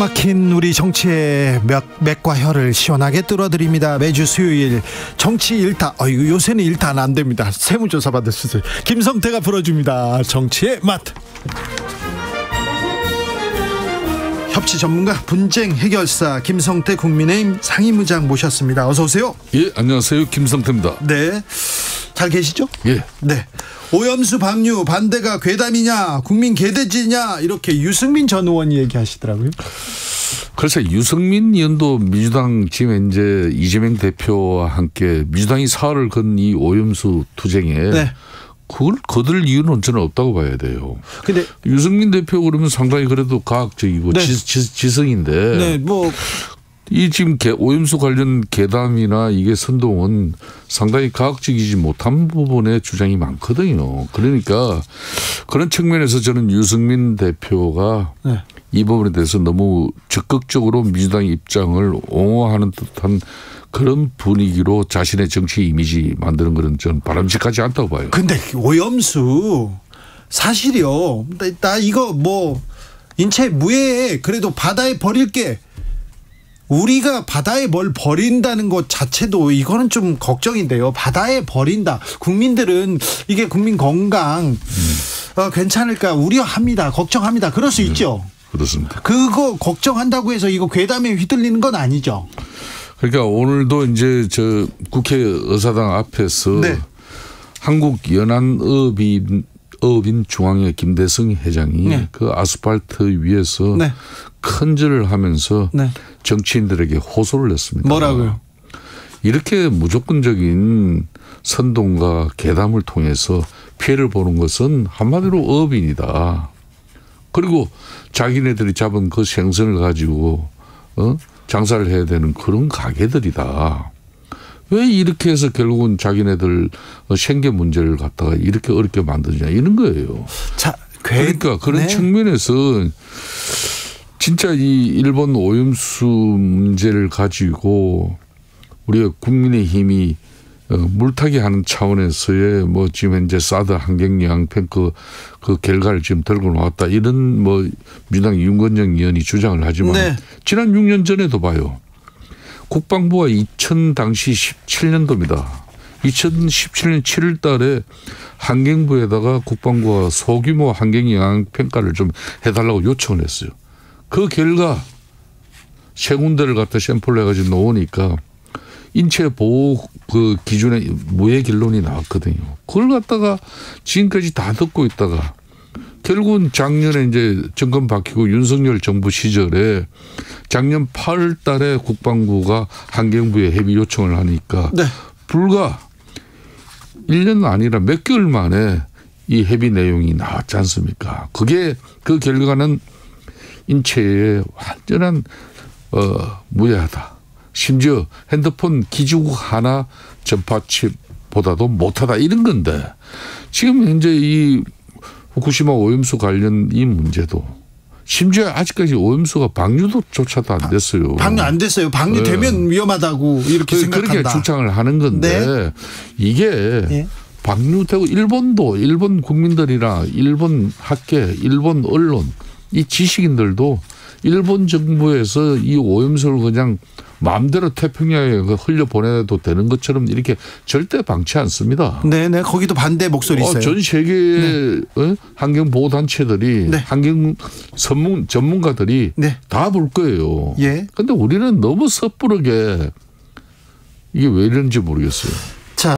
막힌 우리 정치의 맥과 혀를 시원하게 뚫어드립니다. 매주 수요일 정치 일타. 요새는 일타는 안 됩니다. 세무조사 받을 수 있어요. 김성태가 풀어줍니다. 정치의 맛. 협치 전문가, 분쟁 해결사 김성태 국민의힘 상임의장 모셨습니다. 어서 오세요. 예, 안녕하세요. 김성태입니다. 네, 잘 계시죠? 예. 네. 오염수 방류 반대가 괴담이냐, 국민 개돼지냐, 이렇게 유승민 전 의원이 얘기하시더라고요. 그래서 유승민 의원도 민주당 지금 현재 이재명 대표와 함께 민주당이 사활을 건 이 오염수 투쟁에 네. 그걸 거둘 이유는 저는 없다고 봐야 돼요. 근데 유승민 대표 그러면 상당히 그래도 과학적이고 네. 지성인데 네, 이 지금 오염수 관련 계담이나 이게 선동은 상당히 과학적이지 못한 부분에 주장이 많거든요. 그러니까 그런 측면에서 저는 유승민 대표가 네. 이 부분에 대해서 너무 적극적으로 민주당의 입장을 옹호하는 듯한 그런 분위기로 자신의 정치 이미지 만드는 것은 저는 바람직하지 않다고 봐요. 근데 오염수 사실이요. 나 이거 인체 무해에 그래도 바다에 버릴게. 우리가 바다에 뭘 버린다는 것 자체도 이거는 좀 걱정인데요. 바다에 버린다. 국민들은 이게 국민 건강 괜찮을까 우려합니다. 걱정합니다. 그럴 수 있죠. 그렇습니다. 그거 걱정한다고 해서 이거 괴담에 휘둘리는 건 아니죠. 그러니까 오늘도 이제 저 국회 의사당 앞에서 네. 한국연안어업인 중앙회 김대성 회장이 네. 그 아스팔트 위에서 네. 큰절을 하면서 네. 정치인들에게 호소를 했습니다. 뭐라고요? 이렇게 무조건적인 선동과 계담을 통해서 피해를 보는 것은 한마디로 어업인이다. 그리고 자기네들이 잡은 그 생선을 가지고 장사를 해야 되는 그런 가게들이다. 왜 이렇게 해서 결국은 자기네들 생계 문제를 갖다가 이렇게 어렵게 만드냐 이런 거예요. 그러니까 그런 네. 측면에서 진짜 이 일본 오염수 문제를 가지고 우리가 국민의힘이 물타기 하는 차원에서의 지금 현재 사드 환경영향 평가 그 결과를 지금 들고 나왔다 이런 민주당 윤건영 의원이 주장을 하지만 네. 지난 6년 전에도 봐요. 국방부가 당시 17년도입니다. 2017년 7월 달에 환경부에다가 국방부가 소규모 환경영향 평가를 좀 해달라고 요청을 했어요. 그 결과 세 군데를 갖다 샘플을 해가지고 놓으니까 인체 보호 그 기준에 무해 결론이 나왔거든요. 그걸 갖다가 지금까지 다 듣고 있다가 결국은 작년에 이제 정권 바뀌고 윤석열 정부 시절에 작년 8월 달에 국방부가 환경부에 협의 요청을 하니까 네. 불과 1년 아니라 몇 개월 만에 이 협의 내용이 나왔지 않습니까? 그게 그 결과는 인체에 완전한 무해하다. 심지어 핸드폰 기지국 하나 전파치보다도 못하다 이런 건데 지금 현재 이 후쿠시마 오염수 관련 이 문제도 심지어 아직까지 오염수가 방류조차도 안 됐어요. 방류 안 됐어요. 방류되면 네. 위험하다고 이렇게 생각한다. 그렇게 주장을 하는 건데 네. 이게 네. 방류되고 일본 국민들이나 일본 학계, 일본 언론 이 지식인들도 일본 정부에서 이 오염수를 그냥 마음대로 태평양에 흘려보내도 되는 것처럼 이렇게 절대 방치 않습니다. 네네. 거기도 반대 목소리 있어요. 전 세계의 네. 환경보호단체들이 네. 환경 전문가들이 네. 다 볼 거예요. 그런데 우리는 너무 섣부르게 이게 왜 이런지 모르겠어요. 자,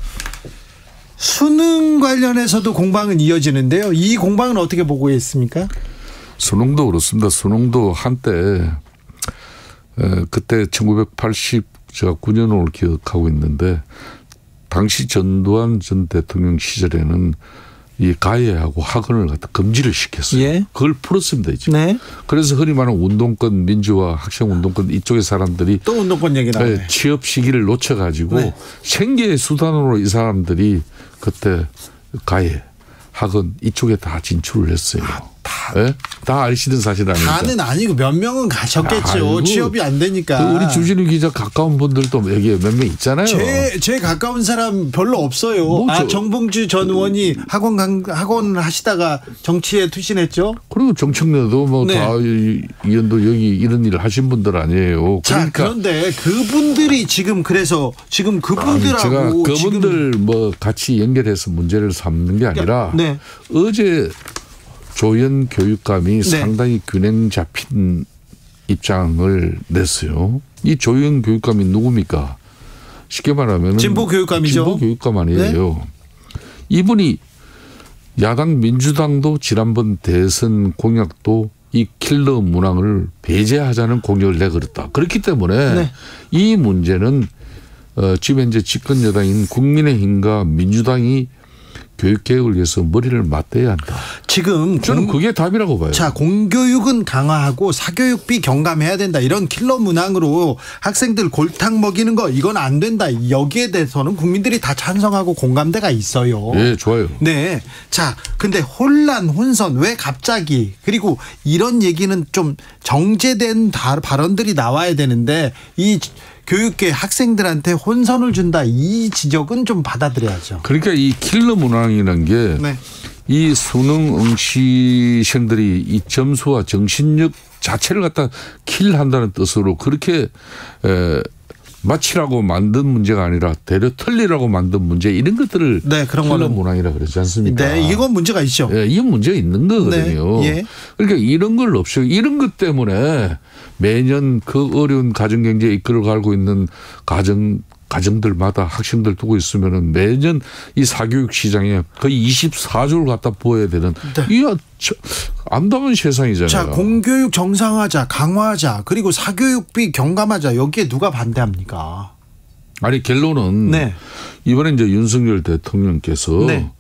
수능 관련해서도 공방은 이어지는데요. 이 공방은 어떻게 보고 있습니까? 수능도 그렇습니다. 수능도 한때 그때 1989년을 기억하고 있는데 당시 전두환 전 대통령 시절에는 이 가해하고 학원을 갖다 금지를 시켰어요. 예. 그걸 풀었습니다. 이제. 네. 그래서 흔히 말하는 운동권 민주화 학생운동권 이쪽의 사람들이 또 운동권 얘기 나오네. 취업 시기를 놓쳐가지고 네. 생계의 수단으로 이 사람들이 그때 가해 학원 이쪽에 다 진출을 했어요. 다 아시는 사실 아닙니까? 다는 아니고 몇 명은 가셨겠죠. 아이고, 취업이 안 되니까. 우리 주진우 기자 가까운 분들도 여기 몇 명 있잖아요. 제 가까운 사람 별로 없어요. 뭐 정봉주 전 의원이 학원 하시다가 정치에 투신했죠. 그리고 정청래도 뭐 다 의원도 여기 이런 일을 하신 분들 아니에요. 자, 그런데 그분들이 지금 그분들하고 제가 그분들 뭐 같이 연결해서 문제를 삼는 게 아니라 어제 조현 교육감이 상당히 균형 잡힌 입장을 냈어요. 이 조현 교육감이 누굽니까? 쉽게 말하면 진보 교육감이죠. 진보 교육감 아니에요. 이분이 야당 민주당도 지난번 대선 공약도 이 킬러 문항을 배제하자는 공약을 내걸었다. 그렇기 때문에 이 문제는 지금 현재 집권 여당인 국민의힘과 민주당이 교육개혁을 위해서 머리를 맞대야 한다. 지금 저는 그게 답이라고 봐요. 자, 공교육은 강화하고 사교육비 경감해야 된다. 이런 킬러 문항으로 학생들 골탕 먹이는 거 이건 안 된다. 여기에 대해서는 국민들이 다 찬성하고 공감대가 있어요. 네, 좋아요. 네. 자, 근데 혼선 왜 갑자기 그리고 이런 얘기는 좀 정제된 발언들이 나와야 되는데 이 교육계 학생들한테 혼선을 준다. 이 지적은 좀 받아들여야죠. 그러니까 이 킬러 문항이라는 게 이 수능 응시생들이 이 점수와 정신력 자체를 갖다 킬한다는 뜻으로 그렇게 맞히라고 만든 문제가 아니라 되려 틀리라고 만든 문제 이런 것들을 그런 킬러 문항이라 그러지 않습니까? 네, 이건 문제가 있죠. 이건 문제가 있는 거거든요. 그러니까 이런 걸 없애고 이런 것 때문에 매년 그 어려운 가정경제에 이끌어가고 있는 가정들마다 학생들 두고 있으면은 매년 이 사교육 시장에 거의 24조를 갖다 부어야 되는 이거 암담한 세상이잖아요. 자, 공교육 정상화하자, 강화하자, 그리고 사교육비 경감하자. 여기에 누가 반대합니까? 아니 결론은 이번에 이제 윤석열 대통령께서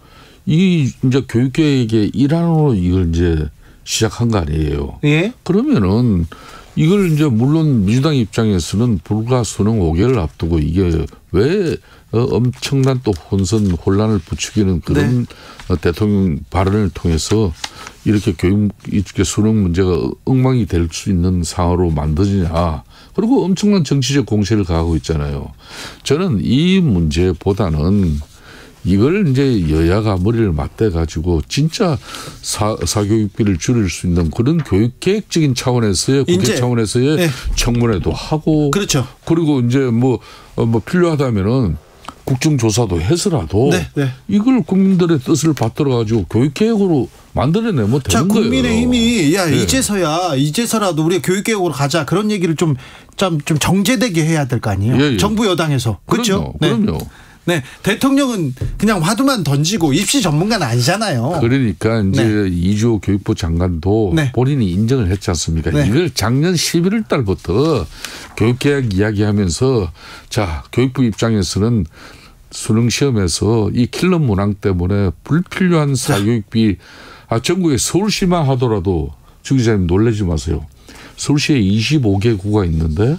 이 이제 교육계획의 일환으로 이걸 이제 시작한 거 아니에요. 그러면은 이걸 이제 물론 민주당 입장에서는 불과 수능 5개월 앞두고 이게 왜 엄청난 또 혼란을 부추기는 그런 대통령 발언을 통해서 이렇게 이렇게 수능 문제가 엉망이 될 수 있는 상황으로 만드느냐. 그리고 엄청난 정치적 공세를 가하고 있잖아요. 저는 이 문제보다는 이걸 이제 여야가 머리를 맞대 가지고 진짜 사교육비를 줄일 수 있는 그런 교육 계획적인 차원에서의 국회 차원에서의 청문회도 하고 그리고 이제 뭐 필요하다면은 국정조사도 해서라도 이걸 국민들의 뜻을 받들어 가지고 교육 계획으로 만들어내면 되는 거예요. 국민의힘이 이제서라도 우리가 교육 계획으로 가자 그런 얘기를 좀 정제되게 해야 될 거 아니에요. 정부 여당에서 그렇죠. 그럼요. 대통령은 그냥 화두만 던지고 입시 전문가는 아니잖아요. 그러니까 이제 이주호 교육부 장관도 본인이 인정을 했지 않습니까? 이걸 작년 11월 달부터 교육개혁 이야기하면서 자, 교육부 입장에서는 수능 시험에서 이 킬러 문항 때문에 불필요한 사교육비 전국에 서울시만 하더라도 주 기자님 놀라지 마세요. 서울시에 25개구가 있는데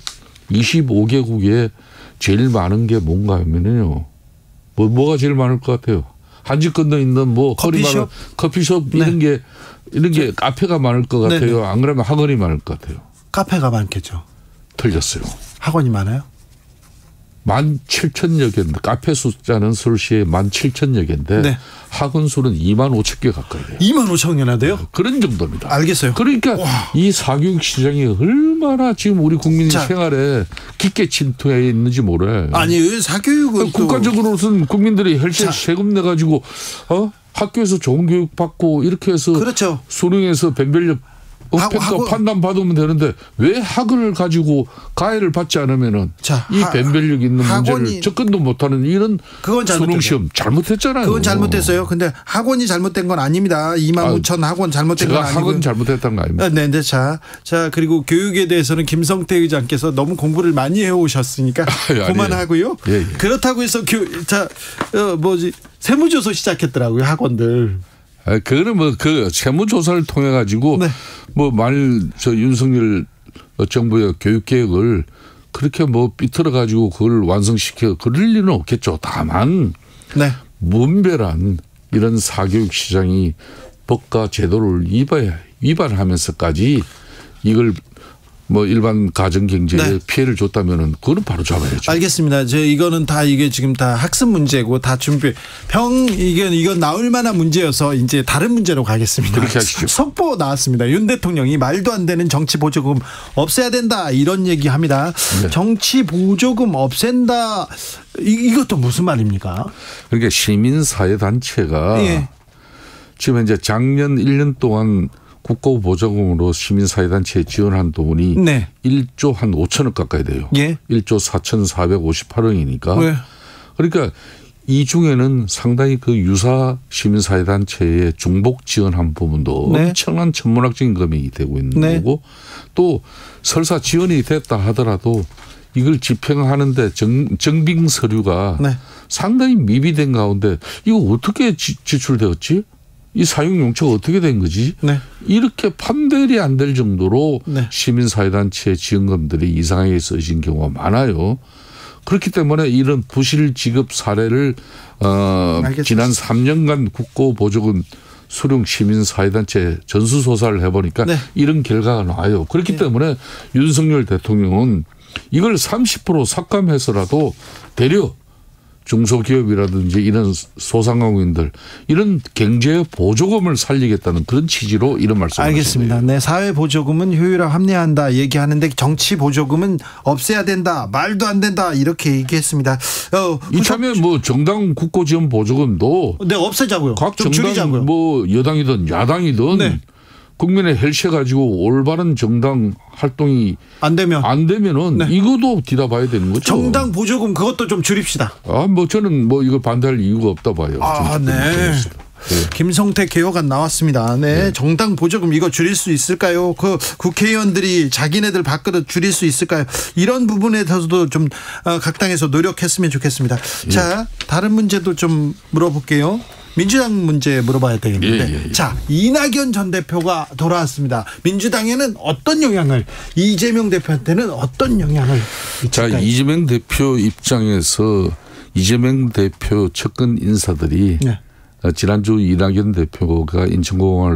25개국에 제일 많은 게 뭔가 하면요. 뭐가 제일 많을 것 같아요? 한지 건너 있는 뭐 커피숍 이런 게 카페가 많을 것 같아요. 안 그러면 학원이 많을 것 같아요. 카페가 많겠죠. 틀렸어요. 학원이 많아요? 17,000여 개인데 카페 숫자는 서울시에 17,000여 개인데 학원 수는 25,000개 가까이 돼요. 25,000개나 돼요? 그런 정도입니다. 알겠어요. 그러니까 이 사교육 시장이 얼마나 지금 우리 국민 생활에 깊게 침투해 있는지 몰라요. 아니 사교육은 국가적으로는 국민들이 혈세 세금 내 가지고 학교에서 좋은 교육 받고 이렇게 해서 수능에서 변별력 평가 판단 받으면 되는데 왜 학원을 가지고 가해를 받지 않으면은 이 변별력 있는 문제를 접근도 못하는 이런 수능 시험 잘못했잖아요. 그건 잘못했어요. 근데 학원이 잘못된 건 아닙니다. 25,000 학원 잘못된 건 아니고. 학원 잘못했다는 거 아닙니다. 네, 자 그리고 교육에 대해서는 김성태 의장께서 너무 공부를 많이 해오셨으니까 그만하고요. 그렇다고 해서 세무조사 시작했더라고요 학원들. 그거는 그 세무조사를 통해 가지고 윤석열 정부의 교육계획을 그렇게 삐뚤어 가지고 그걸 완성시켜 그럴 일은 없겠죠. 다만 문별한 이런 사교육 시장이 법과 제도를 위반하면서까지 이걸 뭐 일반 가정 경제에 네. 피해를 줬다면은 그거는 바로 잡아야죠. 알겠습니다. 이거는 다 이게 지금 다 학습 문제고 다 준비 이건 나올 만한 문제여서 이제 다른 문제로 가겠습니다. 그렇게 하시죠. 속보 나왔습니다. 윤 대통령이 말도 안 되는 정치 보조금 없애야 된다 이런 얘기합니다. 네. 정치 보조금 없앤다 이것도 무슨 말입니까? 그러니까 시민사회 단체가 예. 지금 이제 작년 1년 동안 국고보조금으로 시민사회단체에 지원한 돈이 네. 1조 한 5천억 가까이 돼요. 예. 1조 4,458억이니까. 네. 그러니까 이 중에는 상당히 그 유사 시민사회단체에 중복 지원한 부분도 네. 엄청난 천문학적인 금액이 되고 있는 네. 거고 또 설사 지원이 됐다 하더라도 이걸 집행하는데 정빙 서류가 네. 상당히 미비된 가운데 이거 어떻게 지출되었지? 이 사용 용처가 어떻게 된 거지? 네. 이렇게 판별이 안 될 정도로 네. 시민사회단체의 지원금들이 이상하게 쓰여진 경우가 많아요. 그렇기 때문에 이런 부실 지급 사례를 지난 3년간 국고보조금 수령 시민사회단체 전수조사를 해보니까 네. 이런 결과가 나와요. 그렇기 때문에 윤석열 대통령은 이걸 30% 삭감해서라도 되려 중소기업이라든지 이런 소상공인들 이런 경제 보조금을 살리겠다는 그런 취지로 이런 말씀을 알겠습니다. 네, 사회 보조금은 효율화 합리화한다 얘기하는데 정치 보조금은 없애야 된다. 말도 안 된다. 이렇게 얘기했습니다. 이참에 뭐 정당 국고 지원 보조금도 네, 없애자고요. 각 좀 정당 줄이자고요. 뭐 여당이든 야당이든 네. 국민의 헬세 가지고 올바른 정당 활동이 안 되면은 네. 이것도 뒤다봐야 되는 거죠. 정당 보조금 그것도 좀 줄입시다. 뭐 저는 뭐 이거 반대할 이유가 없다 봐요. 네. 네. 김성태 개혁안 나왔습니다. 네. 정당 보조금 이거 줄일 수 있을까요? 그 국회의원들이 자기네들 밥그릇 줄일 수 있을까요? 이런 부분에 대해서도 좀 각 당에서 노력했으면 좋겠습니다. 자, 다른 문제도 좀 물어볼게요. 민주당 문제 물어봐야 되겠는데. 자, 이낙연 전 대표가 돌아왔습니다. 민주당에는 어떤 영향을, 이재명 대표한테는 어떤 영향을 미칠까요? 자, 이재명 대표 입장에서 이재명 대표 측근 인사들이 네. 지난주 이낙연 대표가 인천공항을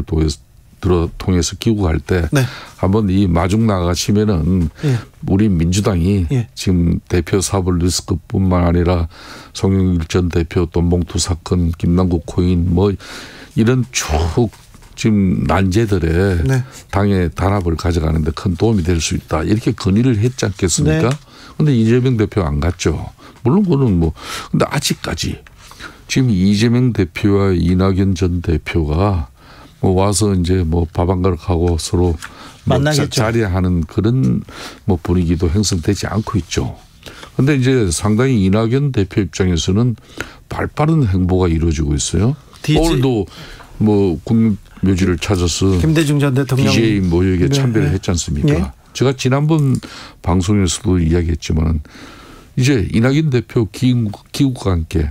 통해서 귀국할 때 네. 한번 이 마중 나가시면은 우리 민주당이 지금 대표 사법 리스크뿐만 아니라 송영길 전 대표 돈봉투 사건, 김남국 코인 뭐 이런 쭉 지금 난제들의 당의 단합을 가져가는데 큰 도움이 될 수 있다. 이렇게 건의를 했지 않겠습니까? 그런데 이재명 대표 안 갔죠. 물론 그거는 뭐 근데 아직까지 지금 이재명 대표와 이낙연 전 대표가 뭐 와서 이제 뭐 밥 한 그릇 하고 서로 만나겠죠. 자리하는 그런 뭐 분위기도 형성되지 않고 있죠. 그런데 이제 상당히 이낙연 대표 입장에서는 발빠른 행보가 이루어지고 있어요. 오늘도 뭐 국묘지를 찾아서 김대중 전 대통령 DJ 모욕에 참배를 했지 않습니까? 제가 지난번 방송에서도 이야기했지만 이제 이낙연 대표 기국과 함께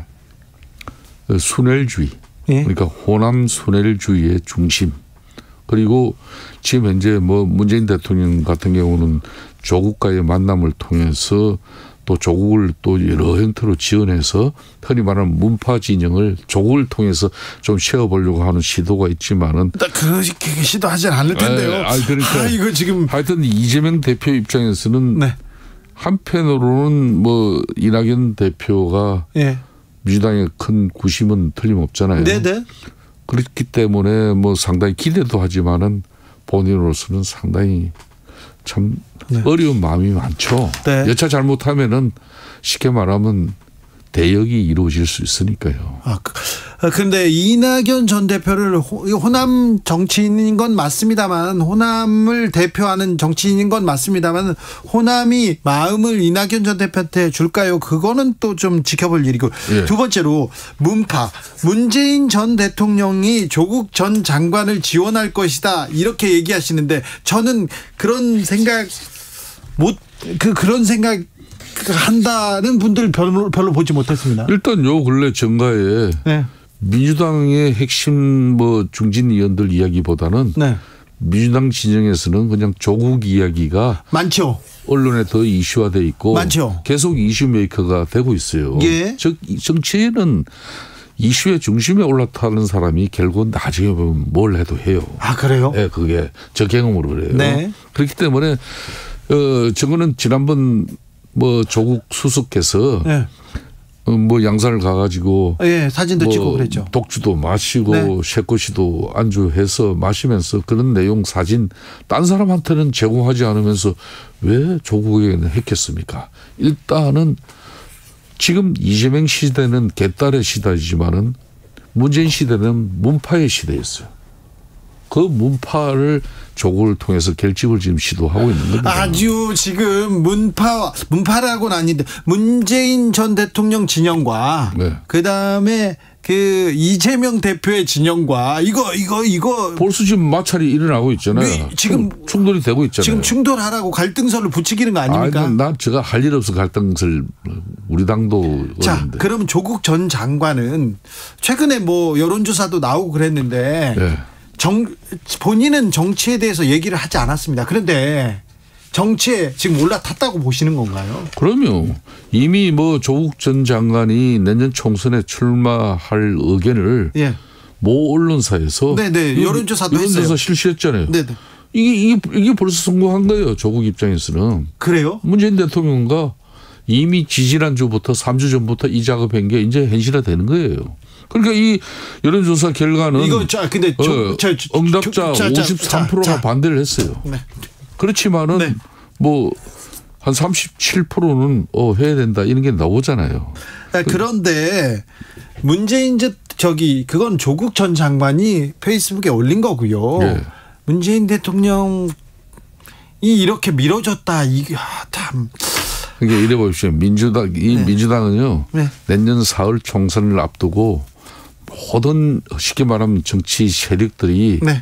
순회주의 그러니까 호남 순회주의의 중심 그리고 지금 현재 뭐 문재인 대통령 같은 경우는 조국과의 만남을 통해서 또 조국을 또 여러 형태로 지원해서 흔히 말하는 문파 진영을 조국을 통해서 좀 세워보려고 하는 시도가 있지만은 그 시도하지 않을 텐데요. 그러니까 이거 지금 하여튼 이재명 대표 입장에서는 한편으로는 뭐 이낙연 대표가 민주당의 큰 구심은 틀림없잖아요. 네네. 그렇기 때문에 뭐 상당히 기대도 하지만은 본인으로서는 상당히 참 어려운 마음이 많죠. 여차 잘못하면은 쉽게 말하면 대역이 이루어질 수 있으니까요. 그런데 이낙연 전 대표를 호남 정치인인 건 맞습니다만 호남을 대표하는 정치인인 건 맞습니다만 호남이 마음을 이낙연 전 대표한테 줄까요? 그거는 또 좀 지켜볼 일이고 두 번째로 문파 문재인 전 대통령이 조국 전 장관을 지원할 것이다 이렇게 얘기하시는데 저는 그런 생각 그런 생각 한다는 분들 별로 보지 못했습니다. 일단 요 근래 정가에 민주당의 핵심 뭐 중진 의원들 이야기보다는 민주당 진영에서는 그냥 조국 이야기가 많죠. 언론에 더 이슈화돼 있고 많죠. 계속 이슈 메이커가 되고 있어요. 즉 정치에는 이슈의 중심에 올라타는 사람이 결국은 나중에 보면 뭘 해도 해요. 아, 그래요? 네, 그게 저 경험으로 그래요. 네. 그렇기 때문에 저거는 지난번 뭐 조국 수석께서 네. 뭐 양산을 가가지고 예, 사진도 찍고 그랬죠. 독주도 마시고 네. 쉐코시도 안주해서 마시면서 그런 내용 사진 딴 사람한테는 제공하지 않으면서 왜 조국에게는 했겠습니까? 일단은 지금 이재명 시대는 개딸의 시대이지만은 문재인 시대는 문파의 시대였어요. 그 문파를 조국을 통해서 결집을 지금 시도하고 있는 겁니다. 아주 지금 문파라고는 아닌데 문재인 전 대통령 진영과 네. 그다음에 그 이재명 대표의 진영과 이거 벌써 지금 마찰이 일어나고 있잖아요. 네, 지금 충돌이 되고 있잖아요. 지금 충돌하라고 갈등설을 부추기는 거 아닙니까? 난 제가 할 일 없어 갈등설 우리 당도 자, 어른데. 그러면 조국 전 장관은 최근에 뭐 여론조사도 나오고 그랬는데 네. 본인은 정치에 대해서 얘기를 하지 않았습니다. 그런데 정치에 지금 올라탔다고 보시는 건가요? 그럼요. 이미 뭐 조국 전 장관이 내년 총선에 출마할 의견을 예. 모 언론사에서 네네 여론조사도 했어요. 여론조사 실시했잖아요. 네네. 이게 벌써 성공한 거예요. 조국 입장에서는. 그래요? 문재인 대통령과 이미 지지난주부터 3주 전부터 이 작업한 게 이제 현실화되는 거예요. 그러니까 이 여론조사 결과는 이거 근데 응답자 53%가 반대를 했어요. 네. 그렇지만은 네. 뭐 한 37%는 해야 된다 이런 게 나오잖아요. 그런데 문재인 그건 조국 전 장관이 페이스북에 올린 거고요. 네. 문재인 대통령이 이렇게 미뤄졌다. 이게 참. 그러니까 이래 보십시오. 민주당은요. 네. 내년 4월 총선을 앞두고 모든 쉽게 말하면 정치 세력들이 네.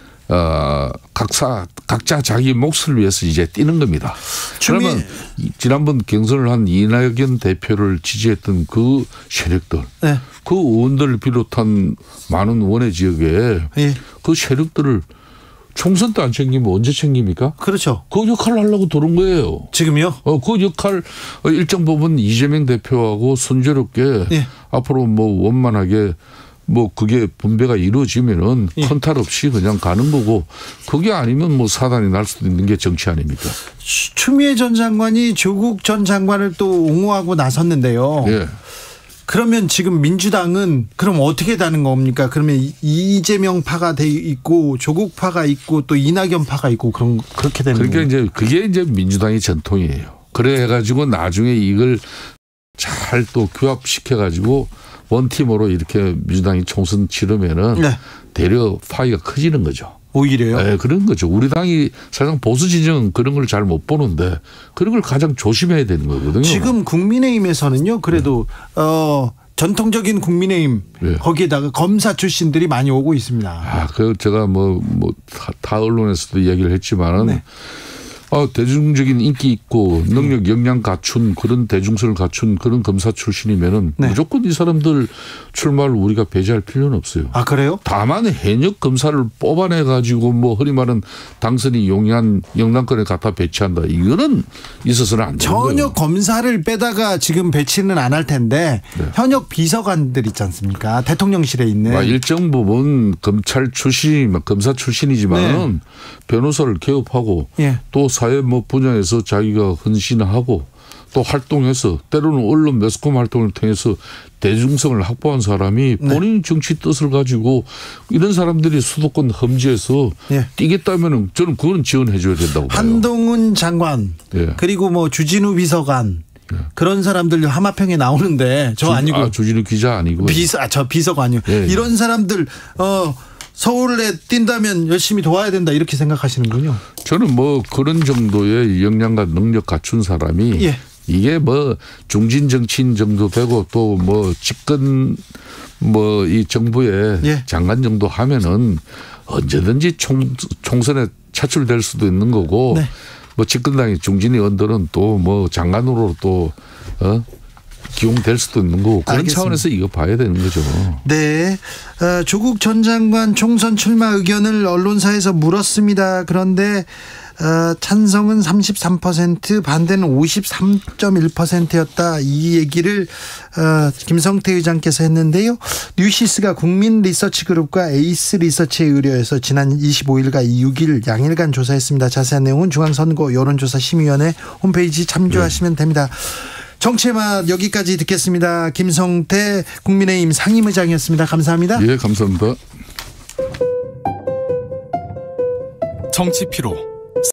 각자 자기 몫을 위해서 이제 뛰는 겁니다. 그러면 지난번 경선을 한 이낙연 대표를 지지했던 그 세력들, 네. 그 의원들을 비롯한 많은 원외 지역에 예. 그 세력들을 총선 때 안 챙기면 언제 챙깁니까? 그렇죠. 그 역할을 하려고 들어온 거예요. 지금요? 그 역할 일정 부분 이재명 대표하고 순조롭게 예. 앞으로 뭐 원만하게 뭐 그게 분배가 이루어지면은 예. 큰 탈 없이 그냥 가는 거고 그게 아니면 뭐 사단이 날 수도 있는 게 정치 아닙니까? 추미애 전 장관이 조국 전 장관을 또 옹호하고 나섰는데요. 예. 그러면 지금 민주당은 그럼 어떻게 다는 겁니까? 그러면 이재명 파가 돼 있고 조국 파가 있고 또 이낙연 파가 있고 그렇게 되는 그러니까 거예요. 이제 그게 이제 민주당의 전통이에요. 그래 가지고 나중에 이걸 잘 또 규합시켜 가지고 원팀으로 이렇게 민주당이 총선 치르면은 네. 대려 파이가 커지는 거죠. 오히려요? 네, 그런 거죠. 우리 당이 사실상 보수 진영은 그런 걸 잘 못 보는데 그런 걸 가장 조심해야 되는 거거든요. 지금 국민의힘에서는요. 그래도 전통적인 국민의힘 네. 거기에다가 검사 출신들이 많이 오고 있습니다. 그 제가 다 언론에서도 이야기를 했지만은 네. 대중적인 인기 있고 능력 역량 갖춘 그런 대중성을 갖춘 그런 검사 출신이면은 네. 무조건 이 사람들 출마를 우리가 배제할 필요는 없어요. 아, 그래요? 다만 현역 검사를 뽑아내 가지고 뭐 흔히 말하는 당선이 용이한 영남권에 갖다 배치한다. 이거는 있어서는 안 되는 거예요. 전혀 검사를 빼다가 지금 배치는 안 할 텐데 네. 현역 비서관들 있지 않습니까? 대통령실에 있는. 일정 부분 검사 출신이지만은 변호사를 개업하고 예. 또 사회 분야에서 자기가 헌신하고 또 활동해서 때로는 언론 매스컴 활동을 통해서 대중성을 확보한 사람이 본인 정치 뜻을 가지고 이런 사람들이 수도권 험지에서 예. 뛰겠다면은 저는 그거는 지원해 줘야 된다고 봐요. 한동훈 장관 예. 그리고 뭐 주진우 비서관 그런 사람들 하마평에 나오는데 저 아니고 주진우 기자 아니고 저 비서관이요. 예. 이런 사람들 서울에 뛴다면 열심히 도와야 된다 이렇게 생각하시는군요. 저는 뭐 그런 정도의 역량과 능력 갖춘 사람이 예. 이게 뭐 중진 정치인 정도 되고 또 뭐 집권 뭐 이 정부의 예. 장관 정도 하면은 언제든지 총선에 차출될 수도 있는 거고 네. 뭐 집권당의 중진 의원들은 또 뭐 장관으로 또 기용될 수도 있는 거고 그런 알겠습니다. 차원에서 이거 봐야 되는 거죠. 네. 조국 전 장관 총선 출마 의견을 언론사에서 물었습니다. 그런데 찬성은 33%, 반대는 53.1%였다. 이 얘기를 김성태 의장께서 했는데요. 뉴시스가 국민리서치그룹과 에이스 리서치에 의뢰해서 지난 25일과 6일 양일간 조사했습니다. 자세한 내용은 중앙선거 여론조사심의위원회 홈페이지 참조하시면 됩니다. 정치의 맛 여기까지 듣겠습니다. 김성태 국민의힘 상임의장이었습니다. 감사합니다. 예, 감사합니다. 정치 피로